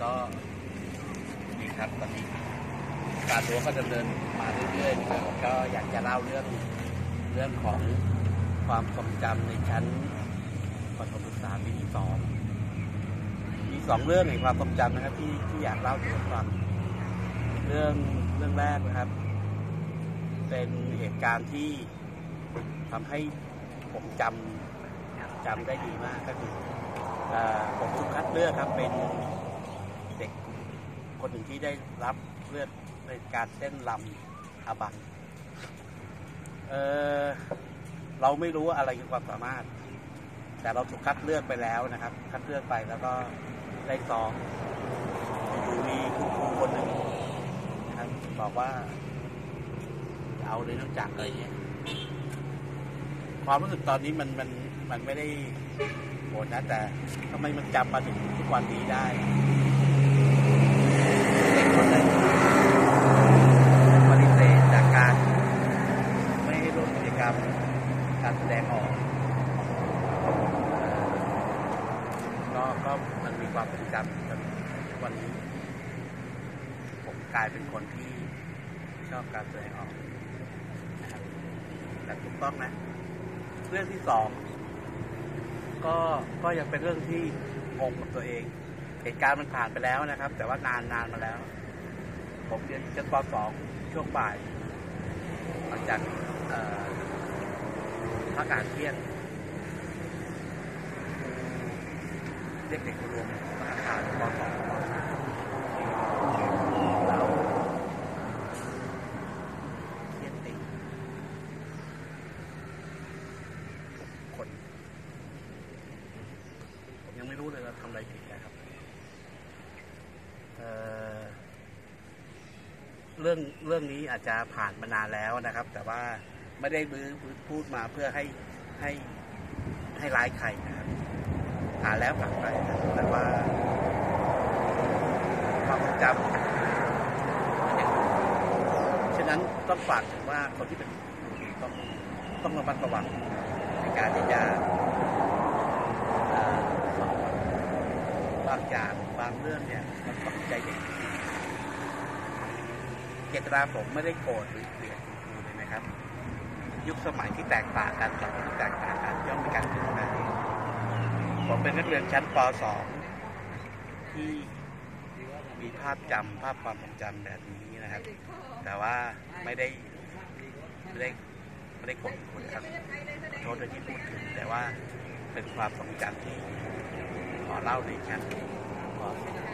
ก็ดีครับตอนนี้การตัวก็ดำเนินมาเรื่อยๆนะครับก็อยากจะเล่าเรื่องของความทรงจำในชั้นประถมศึกษาปีที่สองมี2เรื่องในความทรงจำนะครับที่อยากเล่าให้ฟังเรื่องแรกนะครับเป็นเหตุการณ์ที่ทำให้ผมจำได้ดีมากก็คือผมถูกคัดเลือกครับเป็นเด็กคนหนึ่งที่ได้รับเลือกในการเต้นรำอาบังเราไม่รู้อะไรคือความสามารถแต่เราถูกคัดเลือกไปแล้วนะครับคัดเลือกไปแล้วก็ได้ซ้อมอยู่มีคุณครูคนหนึ่งนะครับบอกว่าเอาเลยต้องจักอะไรเงี้ยความรู้สึกตอนนี้มันไม่ได้โหดนะแต่ทำไมมันจำมาถึงทุกวันนี้ได้เด็กคนนั้นปฏิเสธจากการไม่ให้ร่วมกิจกรรมการแสดงออกก็มันมีความทรงจำจนวันนี้ผมกลายเป็นคนที่ชอบการแสดงออกนะครับแต่ถูกต้องนะเรื่องที่2ก็ยังเป็นเรื่องที่งงกับตัวเองเหตุการณ์มันผ่านไปแล้วนะครับแต่ว่านานมาแล้วผมเรียนชั้นป .2 ช่วงบ่ายหลังจากพักอาหารเที่ยงเรียกเด็กรวมอาคารป .2 ป .3 แล้วเที่ยงตีคนผมยังไม่รู้เลยว่าทำอะไรผิดนะครับเรื่องนี้อาจจะผ่านมานานแล้วนะครับแต่ว่าไม่ได้พูดมาเพื่อให้ร้ายใครนะครับผ่านแล้วผ่านไปแต่ว่าความทรงจำยังอยู่ฉะนั้นต้องฝากถึงว่าคนที่เป็นครูต้องระมัดระวังในการที่จะสอนบางอย่างบางเรื่องเนี่ยมันต้องใจเด็กเจตนาผมไม่ได้โกรธหรือเกลียดคุณครูเลยนะครับยุคสมัยที่แตกต่างกันสังคมที่แตกต่างกันย่อมมีการเปลี่ยนแปลงผมเป็นนักเรียนชั้นป .2 ที่มีภาพความทรงจำแบบนี้นะครับแต่ว่าไม่ได้โกรธคุณครับโทษที่พูดถึงแต่ว่าเป็นความทรงจำที่ขอเล่าในชั้นป .2